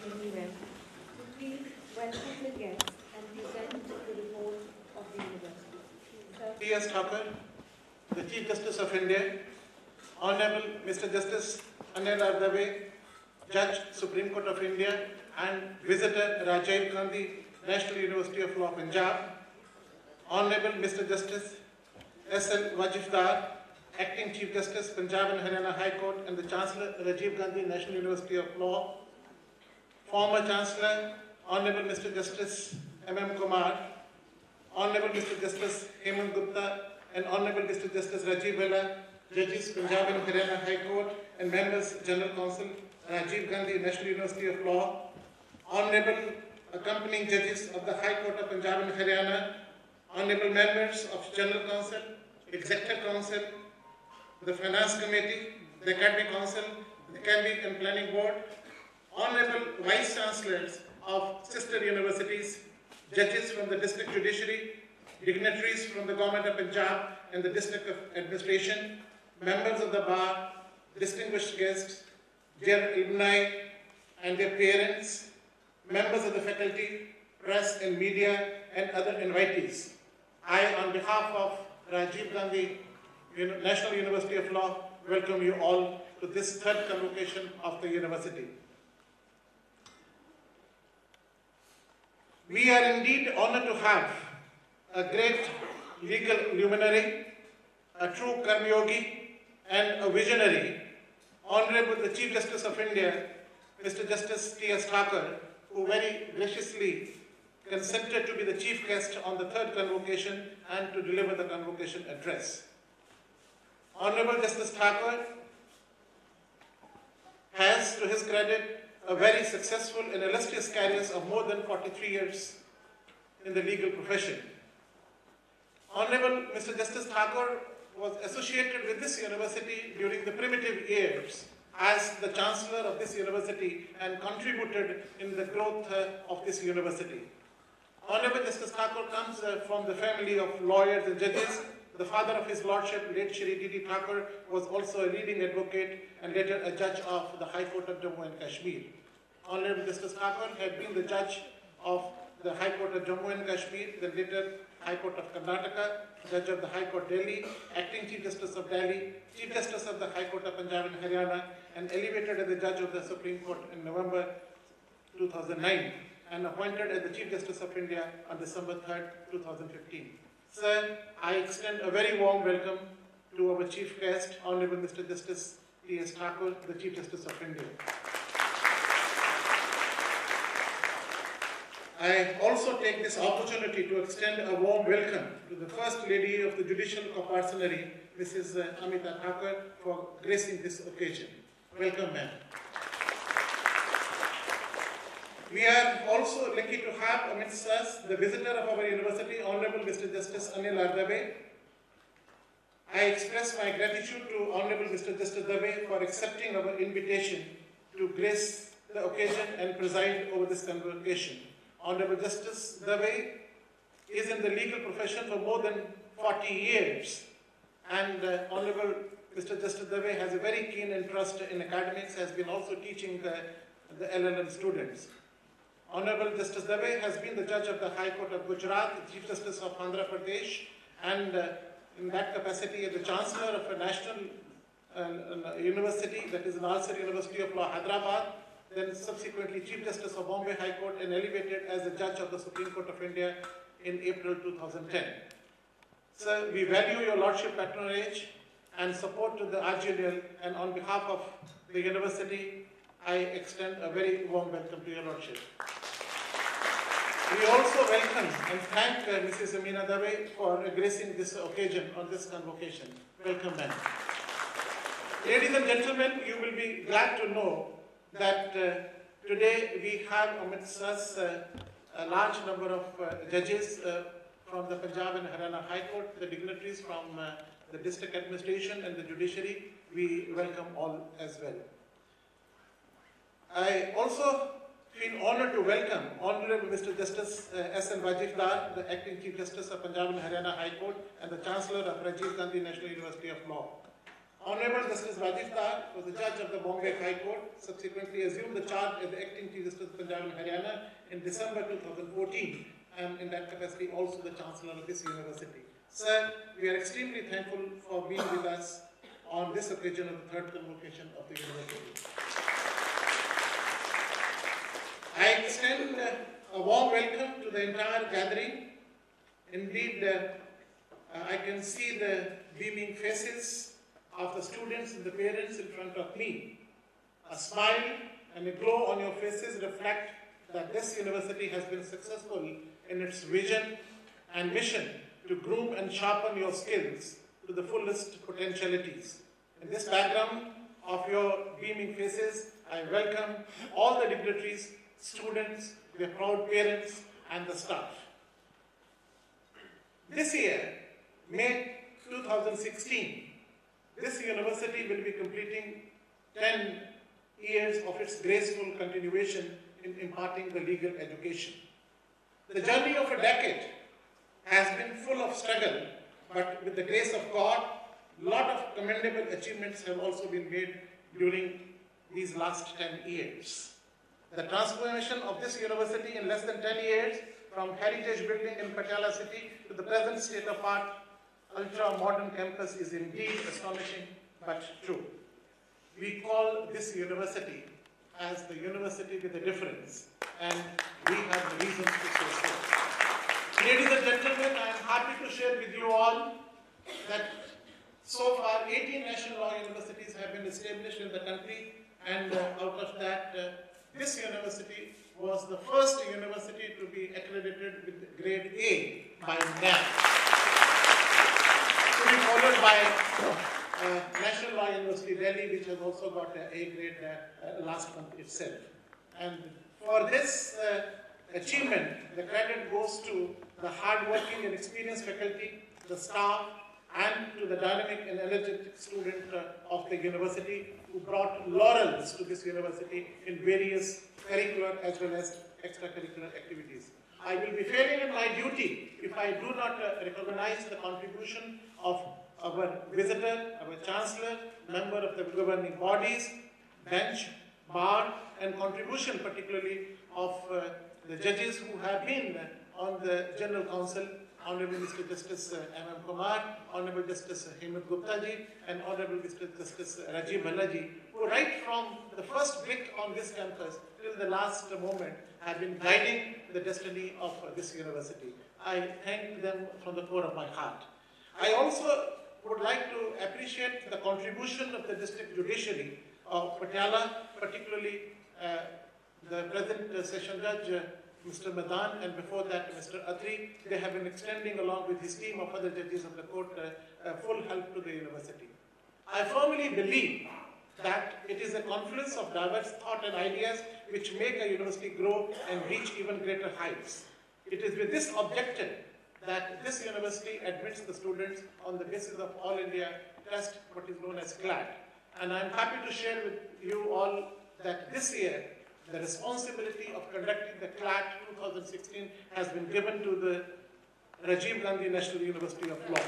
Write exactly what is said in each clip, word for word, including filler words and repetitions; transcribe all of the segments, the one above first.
everywhere. So please welcome the guests and present the report of the university. T S Thakur, the Chief Justice of India, Honorable Mister Justice Anil Ardave, Judge, Supreme Court of India, and Visitor Rajiv Gandhi, National University of Law, Punjab, Honorable Mister Justice S L Wajifdar, Acting Chief Justice, Punjab and Haryana High Court, and the Chancellor Rajiv Gandhi, National University of Law, former Chancellor, Honorable Mister Justice M M Kumar, Honorable Mister Justice Hemant Gupta, and Honorable Mister Justice Rajiv Vela, Judges, Punjab and Haryana High Court, and members, General Counsel, Rajiv Gandhi, National University of Law, Honorable accompanying judges of the High Court of Punjab and Haryana, Honorable members of General Council, Executive Council, the Finance Committee, the Academic Council, the Academic and Planning Board, Honorable Vice Chancellors of sister universities, judges from the District Judiciary, dignitaries from the Government of Punjab and the District of Administration, members of the Bar, distinguished guests, dear alumni and their parents, members of the faculty, press and media, and other invitees. I, on behalf of Rajiv Gandhi National University of Law, welcome you all to this third convocation of the university. We are indeed honored to have a great legal luminary, a true Karmyogi, and a visionary, Honorable the Chief Justice of India, Mister Justice T S Thakur, who very graciously consented to be the chief guest on the third convocation and to deliver the convocation address. Honorable Justice Thakur has, to his credit, a very successful and illustrious career of more than forty-three years in the legal profession. Honorable Mister Justice Thakur was associated with this university during the primitive years as the Chancellor of this university and contributed in the growth uh, of this university. Honorable Justice Thakur comes uh, from the family of lawyers and judges. The father of his lordship, late Shri D D Thakur, was also a leading advocate and later a judge of the High Court of Jammu and Kashmir. Honorable Justice Thakur had been the judge of the High Court of Jammu and Kashmir, then later High Court of Karnataka, Judge of the High Court Delhi, Acting Chief Justice of Delhi, Chief Justice of the High Court of Punjab and Haryana, and elevated as the Judge of the Supreme Court in November two thousand nine, and appointed as the Chief Justice of India on December third, two thousand fifteen. Sir, I extend a very warm welcome to our Chief Guest, Honorable Mister Justice T S Thakur, the Chief Justice of India. I also take this opportunity to extend a warm welcome to the First Lady of the Judicial Compulsory, Missus Amita Thakur, for gracing this occasion. Welcome, ma'am. We are also lucky to have amidst us the visitor of our university, Honorable Mister Justice Anil Ardave. I express my gratitude to Honorable Mister Justice Dave for accepting our invitation to grace the occasion and preside over this convocation. Honorable Justice Dave is in the legal profession for more than forty years, and uh, Honorable Mister Justice Dave has a very keen interest in academics, has been also teaching uh, the L L M students. Honorable Justice Dave has been the judge of the High Court of Gujarat, the Chief Justice of Andhra Pradesh, and uh, in that capacity, the Chancellor of a national uh, university, that is Nalsar University of Law, Hyderabad, then subsequently Chief Justice of Bombay High Court, and elevated as the Judge of the Supreme Court of India in April two thousand ten. Sir, we value your Lordship patronage and support to the R G N L, and on behalf of the university, I extend a very warm welcome to your Lordship. We also welcome and thank uh, Missus Amina Dave for gracing this occasion on this convocation. Welcome, ma'am. Ladies and gentlemen, you will be glad to know that uh, today we have amidst us uh, a large number of uh, judges uh, from the Punjab and Haryana High Court, the dignitaries from uh, the district administration and the judiciary. We welcome all as well. I also feel honored to welcome Honorable Mister Justice uh, S L Wajifdar, the Acting Chief Justice of Punjab and Haryana High Court and the Chancellor of Rajiv Gandhi National University of Law. Honorable Justice Rajiv Dar was the judge of the Bombay High Court, subsequently assumed the charge as the acting Chief Justice of Punjab and Haryana in December two thousand fourteen, and in that capacity also the Chancellor of this university. Sir, we are extremely thankful for being with us on this occasion of the third convocation of the university. I extend uh, a warm welcome to the entire gathering. Indeed, uh, uh, I can see the beaming faces of the students and the parents in front of me. A smile and a glow on your faces reflect that this university has been successful in its vision and mission to groom and sharpen your skills to the fullest potentialities. In this background of your beaming faces, I welcome all the dignitaries, students, their proud parents, and the staff. This year, May two thousand sixteen, this university will be completing ten years of its graceful continuation in imparting the legal education. The journey of a decade has been full of struggle, but with the grace of God, a lot of commendable achievements have also been made during these last ten years. The transformation of this university in less than ten years, from heritage building in Patiala city to the present state of art, ultra-modern campus, is indeed astonishing but true. We call this university as the university with a difference, and we have the reasons to say so. Ladies and gentlemen, I am happy to share with you all that so far eighteen national law universities have been established in the country, and uh, out of that, uh, this university was the first university to be accredited with grade A by N A M, to be followed by uh, National Law University Delhi, which has also got an A grade uh, uh, last month itself. And for this uh, achievement, the credit goes to the hardworking and experienced faculty, the staff, and to the dynamic and energetic student uh, of the university who brought laurels to this university in various curricular as well as extracurricular activities. I will be failing in my duty if I do not uh, recognize the contribution of our visitor, our chancellor, member of the governing bodies, bench, bar, and contribution particularly of uh, the judges who have been on the General Council, Honorable Mister Justice uh, M M Kumar, Honorable Justice Hemant Gupta ji, and Honorable Mister Justice Rajiv Bhalla ji, who right from the first brick on this campus till the last moment have been guiding the destiny of uh, this university. I thank them from the core of my heart. I also would like to appreciate the contribution of the district judiciary of Patiala, particularly uh, the present uh, session judge, uh, Mister Madan, and before that Mister Atri. They have been extending, along with his team of other judges of the court, uh, uh, full help to the university. I firmly believe that it is a confluence of diverse thought and ideas which make a university grow and reach even greater heights. It is with this objective that this university admits the students on the basis of All India Test, what is known as CLAT. And I am happy to share with you all that this year, the responsibility of conducting the CLAT twenty sixteen has been given to the Rajiv Gandhi National University of Law.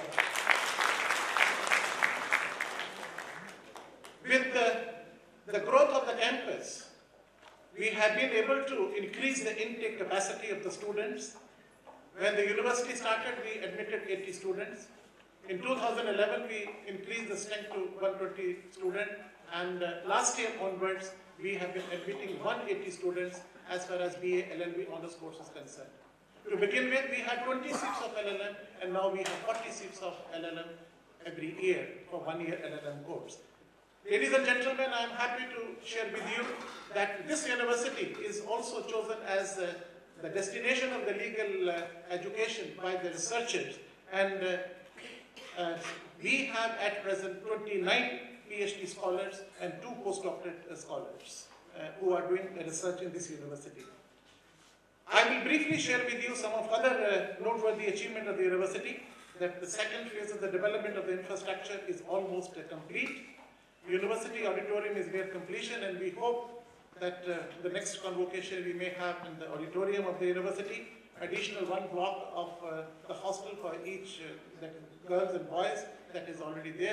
With the, the growth of the campus, we have been able to increase the intake capacity of the students. When the university started, we admitted eighty students. In two thousand eleven, we increased the strength to one hundred twenty students, and uh, last year onwards, we have been admitting one hundred eighty students as far as B A L L B honors course is concerned. To begin with, we had twenty seats of L L M, and now we have forty seats of L L M every year for one year L L M course. Ladies and gentlemen, I am happy to share with you that this university is also chosen as uh, the destination of the legal uh, education by the researchers, and uh, uh, we have at present twenty-nine PhD scholars and two postdoctorate scholars uh, who are doing research in this university. I will briefly share with you some of other uh, noteworthy achievement of the university, that the second phase of the development of the infrastructure is almost uh, complete. University auditorium is near completion, and we hope that uh, the next convocation we may have in the auditorium of the university, additional one block of uh, the hostel for each uh, that is girls and boys, that is already there.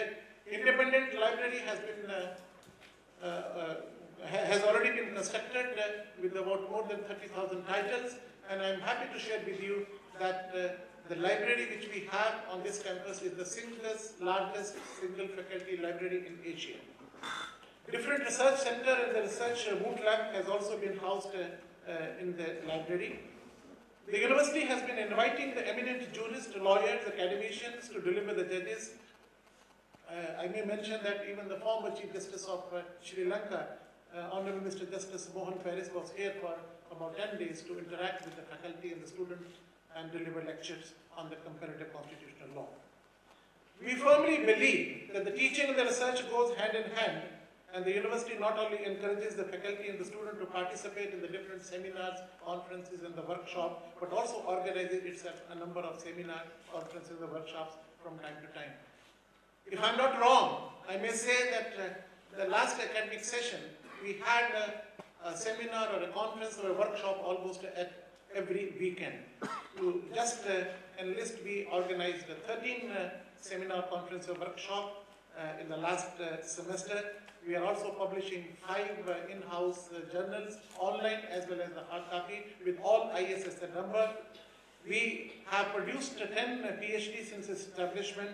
independent library has been uh, uh, uh, ha has already been constructed uh, with about more than thirty thousand titles, and I'm happy to share with you that uh, the library which we have on this campus is the single largest single faculty library in Asia. Different research center and the research uh, boot lab has also been housed uh, uh, in the library. The university has been inviting the eminent jurists, lawyers, academicians to deliver the judges. Uh, I may mention that even the former Chief Justice of uh, Sri Lanka, uh, Honorable Mister Justice Mohan Paris, was here for about ten days to interact with the faculty and the students and deliver lectures on the comparative constitutional law. We firmly believe that the teaching and the research goes hand in hand, and the university not only encourages the faculty and the student to participate in the different seminars, conferences, and the workshop, but also organizes itself a number of seminars, conferences, and workshops from time to time. If I'm not wrong, I may say that uh, the last academic session, we had a, a seminar or a conference or a workshop almost at every weekend. To just uh, enlist, we organized a thirteen uh, seminar, conference, or workshop uh, in the last uh, semester. We are also publishing five uh, in-house uh, journals, online as well as the hard copy, with all I S S N number. We have produced uh, ten uh, PhDs since establishment.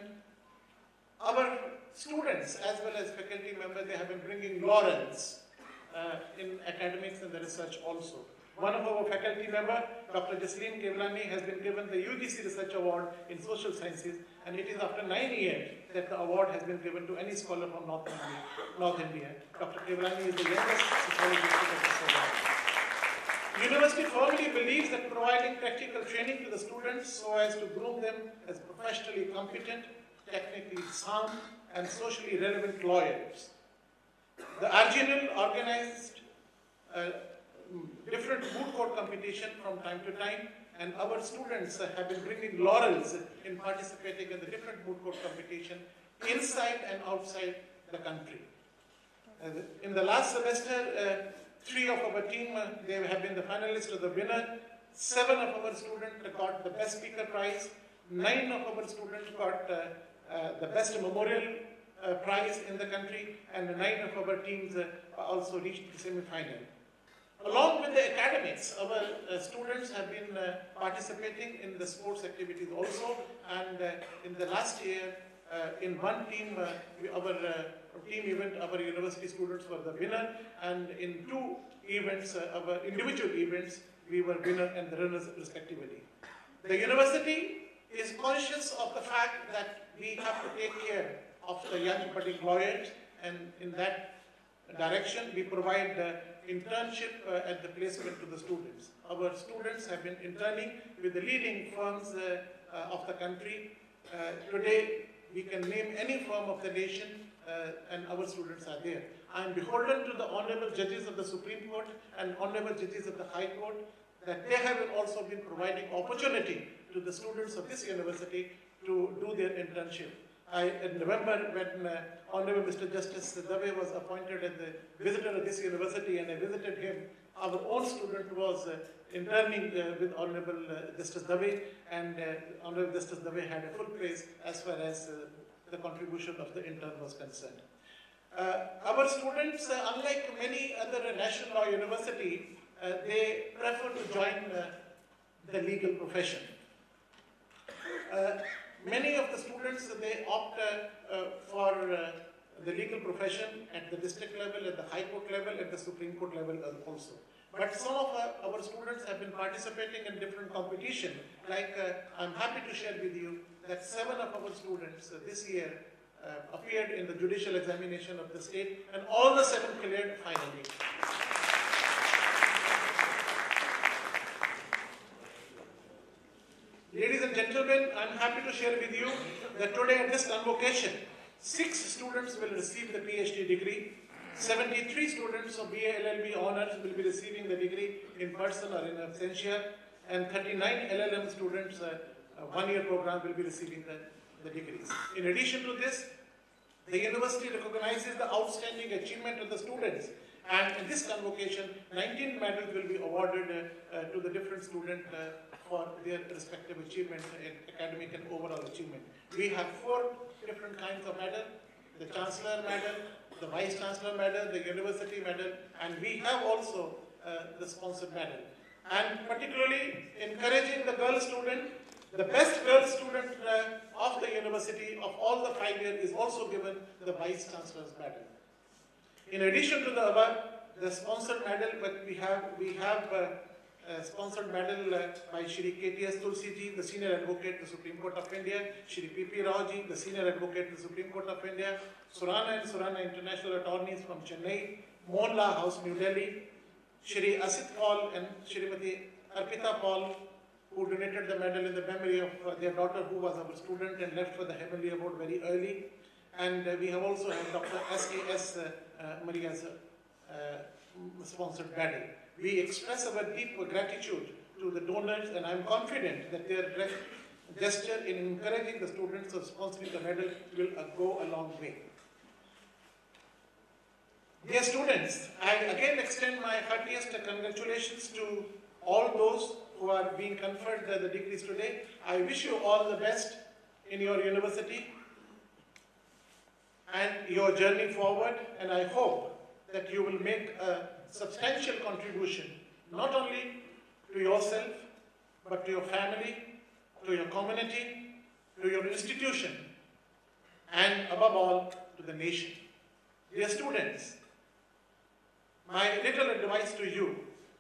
Our students as well as faculty members, they have been bringing laurels uh, in academics and the research also. One of our faculty members, Doctor Jasleen Kevlani, has been given the U G C Research Award in Social Sciences, and it is after nine years that the award has been given to any scholar from North India. North India. Doctor Kevlani is the youngest sociologist to get this award. University firmly believes that providing practical training to the students so as to groom them as professionally competent, technically sound, and socially relevant lawyers. The R G N L organized uh, different moot court competition from time to time, and our students uh, have been bringing laurels in participating in the different moot court competition inside and outside the country. Uh, in the last semester, uh, three of our team, uh, they have been the finalists or the winner. Seven of our students got the best speaker prize. Nine of our students got uh, uh, the best memorial uh, prize in the country, and nine of our teams uh, also reached the semi-final. Along with the academics, our uh, students have been uh, participating in the sports activities also, and uh, in the last year, uh, in one team, uh, we, our uh, team event, our university students were the winner, and in two events, uh, our individual events, we were winner and the runners respectively. The university is conscious of the fact that we have to take care of the young budding lawyers, and in that direction, we provide uh, internship uh, at the placement to the students. Our students have been interning with the leading firms uh, uh, of the country. Uh, today, we can name any firm of the nation, uh, and our students are there. I am beholden to the honorable judges of the Supreme Court and honorable judges of the High Court that they have also been providing opportunity to the students of this university to do their internship. I remember when uh, Honorable Mister Justice Dave was appointed as the visitor of this university, and I visited him. Our own student was uh, interning uh, with Honorable uh, Justice Dave, and uh, Honorable Justice Dave had a full praise as far as uh, the contribution of the intern was concerned. Uh, our students, uh, unlike many other national law universities, uh, they prefer to join uh, the legal profession. Uh, Many of the students, they opt uh, uh, for uh, the legal profession at the district level, at the High Court level, at the Supreme Court level also. But some of uh, our students have been participating in different competition. Like uh, I'm happy to share with you that seven of our students uh, this year uh, appeared in the judicial examination of the state, and all the seven cleared finally. Ladies and gentlemen, I'm happy to share with you that today at this convocation, six students will receive the PhD degree, seventy-three students of B A L L B honors will be receiving the degree in person or in absentia, and thirty-nine L L M students, uh, a one-year program, will be receiving the, the degrees. In addition to this, the university recognizes the outstanding achievement of the students, and in this convocation, nineteen medals will be awarded uh, uh, to the different students uh, for their respective achievement in academic and overall achievement. We have four different kinds of medals: the Chancellor Medal, the Vice Chancellor Medal, the University Medal, and we have also uh, the sponsored medal. And particularly encouraging the girl student, the best girl student uh, of the university of all the five years is also given the Vice Chancellor's Medal. In addition to the above, the sponsored medal, but we have, we have uh, a sponsored medal uh, by Shri K T S Tulsi ji, the Senior Advocate, the Supreme Court of India, Shri P P Rao ji, the Senior Advocate, the Supreme Court of India, Surana and Surana International Attorneys from Chennai, Mohan Law House, New Delhi, Shri Asit Paul and Shrimati Arpita Paul, who donated the medal in the memory of uh, their daughter, who was our student and left for the Heavenly Abode very early. And uh, we have also had Doctor S A S uh, uh, Maria's uh, sponsored medal. We express our deep gratitude to the donors, and I am confident that their gesture in encouraging the students of sponsoring the medal will uh, go a long way. Dear students, I again extend my heartiest congratulations to all those who are being conferred the, the degrees today. I wish you all the best in your university and your journey forward, and I hope that you will make a substantial contribution, not only to yourself, but to your family, to your community, to your institution, and above all, to the nation. Dear students, my little advice to you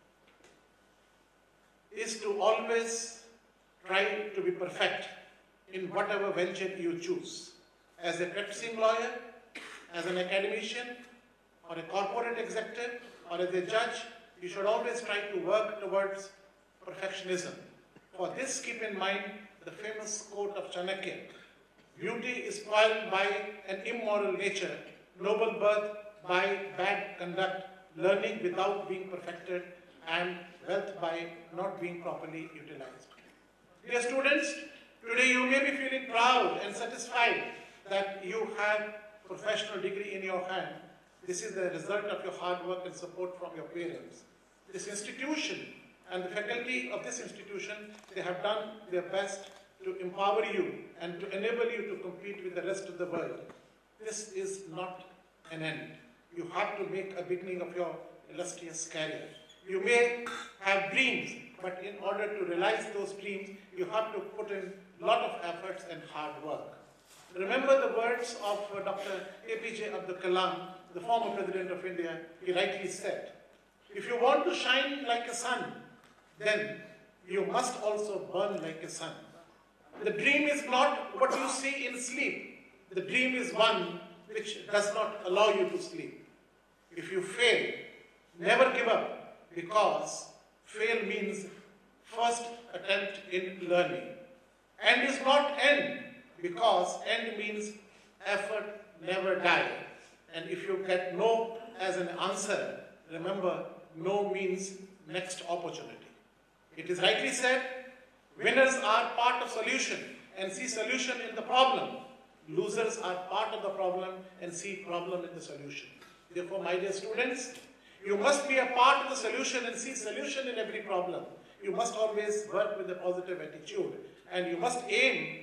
is to always try to be perfect in whatever venture you choose. As a practicing lawyer, as an academician, or a corporate executive, or as a judge, you should always try to work towards perfectionism. For this, keep in mind the famous quote of Chanakya: beauty is spoiled by an immoral nature, noble birth by bad conduct, learning without being perfected, and wealth by not being properly utilized. Dear students, today you may be feeling proud and satisfied that you have professional degree in your hand. This is the result of your hard work and support from your parents. This institution and the faculty of this institution, they have done their best to empower you and to enable you to compete with the rest of the world. This is not an end. You have to make a beginning of your illustrious career. You may have dreams, but in order to realize those dreams, you have to put in a lot of efforts and hard work. Remember the words of uh, Doctor A P J Abdul Kalam, the former President of India. He rightly said, if you want to shine like a sun, then you must also burn like a sun. The dream is not what you see in sleep. The dream is one which does not allow you to sleep. If you fail, never give up, because fail means first attempt in learning. And is not end, because end means effort never die. And if you get no as an answer, remember, no means next opportunity. It is rightly said, winners are part of solution and see solution in the problem. Losers are part of the problem and see problem in the solution. Therefore, my dear students, you must be a part of the solution and see solution in every problem. You must always work with a positive attitude, and you must aim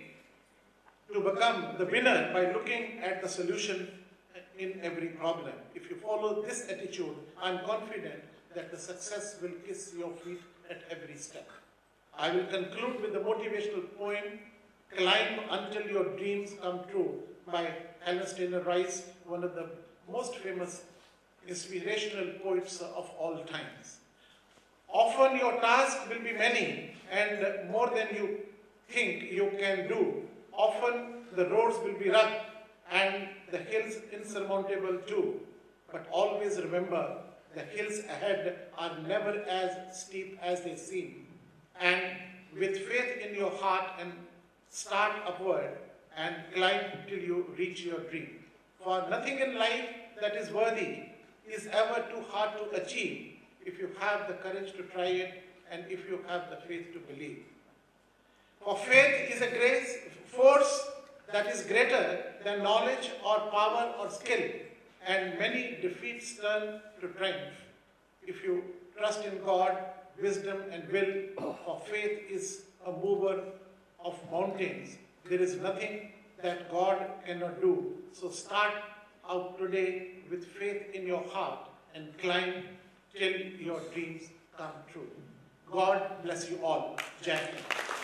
to become the winner by looking at the solution in every problem. If you follow this attitude, I am confident that the success will kiss your feet at every step. I will conclude with the motivational poem, Climb Until Your Dreams Come True, by Helen Steiner Rice, one of the most famous inspirational poets of all times. Often your task will be many and more than you think you can do. Often the roads will be rugged and the hills insurmountable too. But always remember, the hills ahead are never as steep as they seem. And with faith in your heart, and start upward and climb till you reach your dream. For nothing in life that is worthy is ever too hard to achieve if you have the courage to try it and if you have the faith to believe. For faith is a grace, force that is greater than knowledge or power or skill, and many defeats turn to triumph. If you trust in God, wisdom and will, for faith is a mover of mountains. There is nothing that God cannot do. So start out today with faith in your heart and climb till your dreams come true. God bless you all. Jai Hind.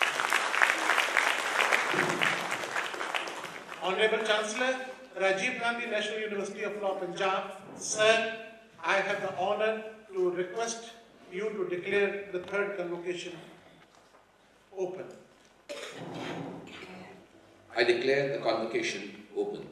Honorable Chancellor, Rajiv Gandhi National University of Law, Punjab. Sir, I have the honor to request you to declare the third convocation open. I declare the convocation open.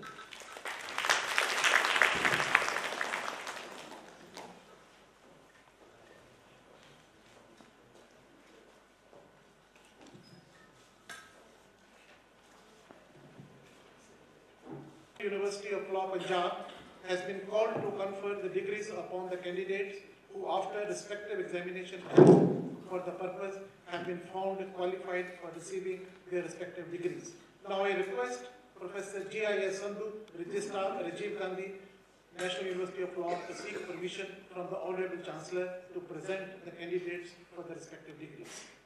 University of Law, Punjab has been called to confer the degrees upon the candidates who, after respective examination for the purpose, have been found qualified for receiving their respective degrees. Now I request Professor G I S Sandhu, Registrar, Rajiv Gandhi National University of Law, to seek permission from the Honorable Chancellor to present the candidates for the respective degrees.